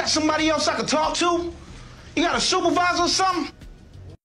got somebody else I could talk to? You got a supervisor or something?